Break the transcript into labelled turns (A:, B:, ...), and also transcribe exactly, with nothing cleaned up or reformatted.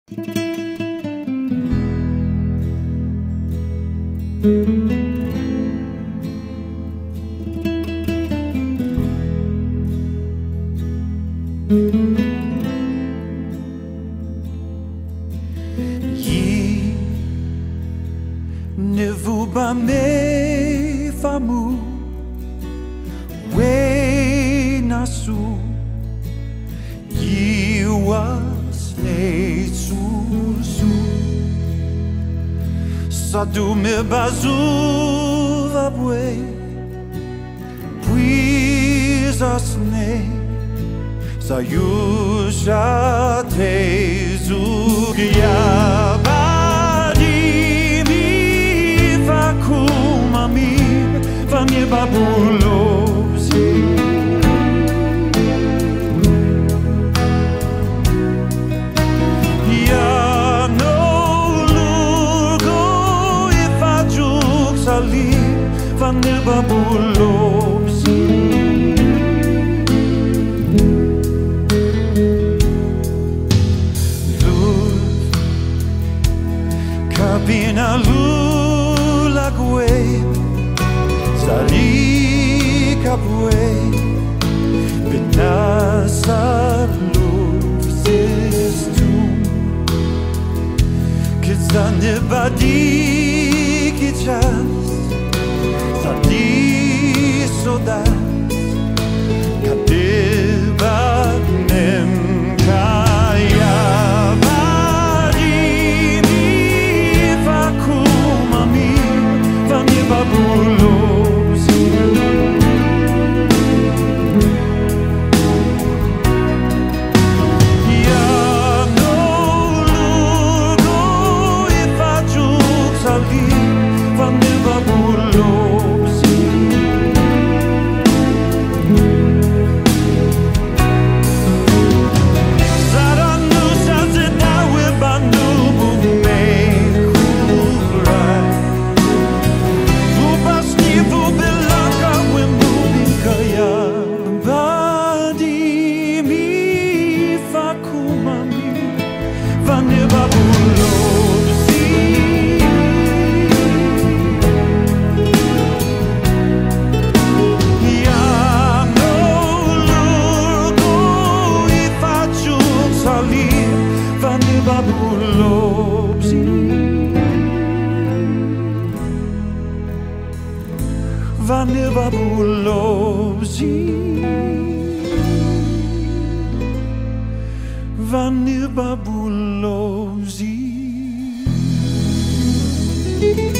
A: Ye ne vous pas me famu we nasu ye was le susu sadu me bazu vabwe puis asne sayusha tezu ya badi mi fakuma mi famie babulosi ya no lugo ifajuk sali famie babulosi Kapina lula gue sali kapue benasar lufsistum kizane badi kichas sadi sodas kadeba nem kaya babulosi ya no lugo ifajuk sali famie babulosi saranu sazetawe bandu bume famie babulosi ya no lugo ifajuk sali famie babulosi famie babulosi famie babulosi.